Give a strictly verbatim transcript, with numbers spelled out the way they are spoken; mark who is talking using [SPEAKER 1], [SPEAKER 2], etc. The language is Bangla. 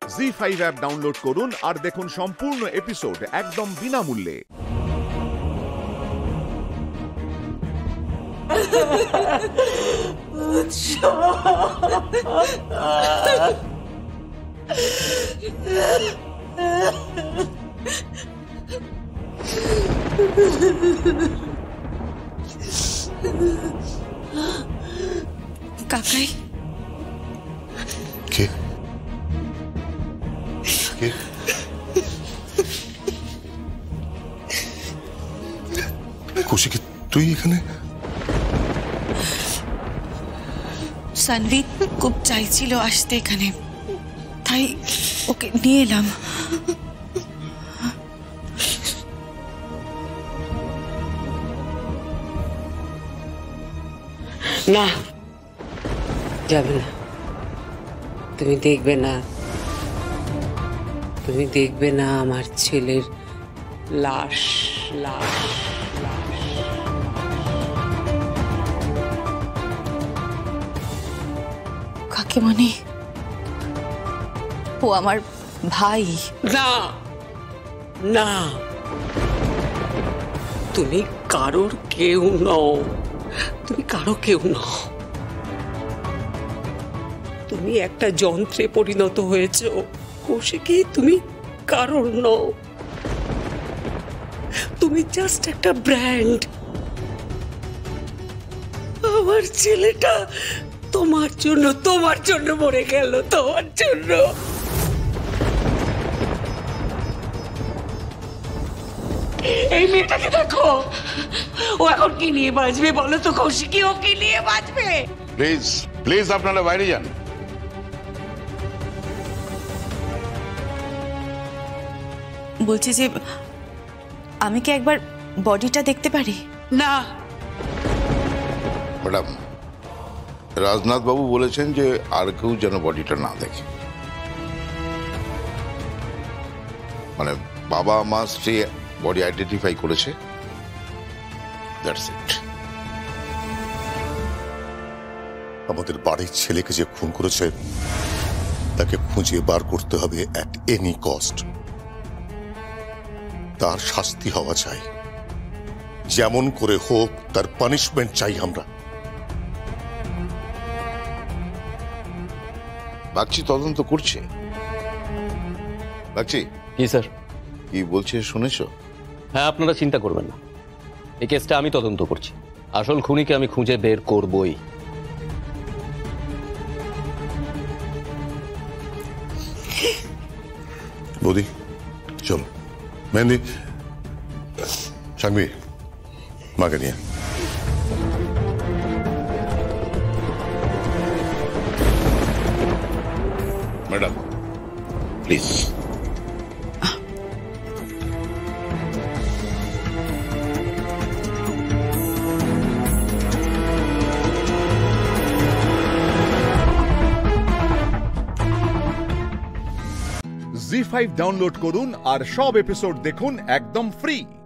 [SPEAKER 1] জি ফাইভ অ্যাপ ডাউনলোড করুন আর দেখুন সম্পূর্ণ এপিসোড একদম বিনামূল্যে।
[SPEAKER 2] কাকাই
[SPEAKER 3] কে কে কৌশিক, তুই এখানে?
[SPEAKER 2] সানভি খুব চাইছিল আসতে এখানে, তাই ওকে নিয়ে এলাম।
[SPEAKER 4] না, যাবে না। তুমি দেখবে না, তুমি দেখবে না আমার ছেলের লাশ লাশ লাশ।
[SPEAKER 2] কাকিমণি, ও আমার ভাই।
[SPEAKER 4] না না, তুমি কারোর কেউ নও, তুমি কারো কেউ নও। তুমি একটা যন্ত্রে পরিণত হয়েছো কৌশিকী, তুমি কারোর নও। তুমি জাস্ট একটা ব্র্যান্ড। আমার ছেলেটা তোমার জন্য তোমার জন্য মরে গেল, তোমার জন্য। এই মেয়েটাকে দেখো, ও এখন কি নিয়ে বাঁচবে বলো তো কৌশিকী? ও কি নিয়ে বাঁচবে?
[SPEAKER 3] প্লিজ প্লিজ আপনারা বাইরে যান।
[SPEAKER 2] বলছি যে আমি কি একবার বডিটা দেখতে পারি?
[SPEAKER 4] না
[SPEAKER 3] ম্যাডাম, রাজনাথ বাবু বলেছেন যে আর কেউ যেন বডিটা না দেখে। মানে বাবা মা স্ত্রী বডি আইডেন্টিফাই করেছে, দ্যাটস ইট।
[SPEAKER 5] আমাদের বাড়ির ছেলেকে যে খুন করেছে তাকে খুঁজে বার করতে হবে অ্যাট এনি কস্ট। তার শাস্তি হওয়া চাই, যেমন করে হোক তার পানিশমেন্ট চাই আমরা।
[SPEAKER 3] বাগচি তদন্ত করছে। বাগচি
[SPEAKER 6] কি স্যার?
[SPEAKER 3] কি বলছে শুনেছো?
[SPEAKER 6] হ্যাঁ, আপনারা চিন্তা করবেন না, এই কেসটা আমি তদন্ত করছি। আসল খুনিকে আমি খুঁজে বের করবই।
[SPEAKER 5] বৌদি চলো। মেহেন্দি, সাংবি, মাকে নিয়ে।
[SPEAKER 3] Madam please.
[SPEAKER 1] Zee five download করুন আর সব এপিসোড দেখুন একদম ফ্রি।